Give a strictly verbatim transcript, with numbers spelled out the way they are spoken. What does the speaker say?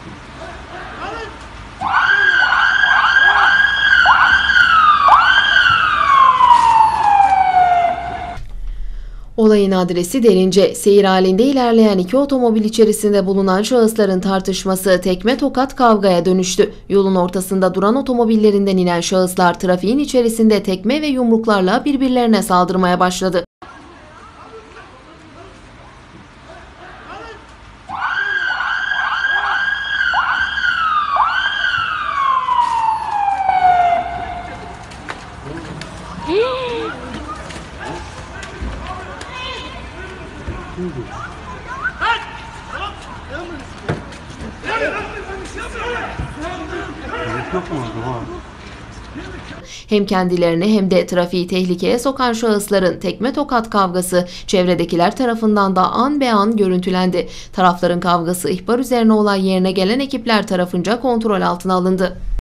Olayın adresi Derince. Seyir halinde ilerleyen iki otomobil içerisinde bulunan şahısların tartışması tekme tokat kavgaya dönüştü. Yolun ortasında duran otomobillerinden inen şahıslar trafiğin içerisinde tekme ve yumruklarla birbirlerine saldırmaya başladı. Hem kendilerini hem de trafiği tehlikeye sokan şahısların tekme tokat kavgası çevredekiler tarafından da an be an görüntülendi. Tarafların kavgası ihbar üzerine olay yerine gelen ekipler tarafınca kontrol altına alındı.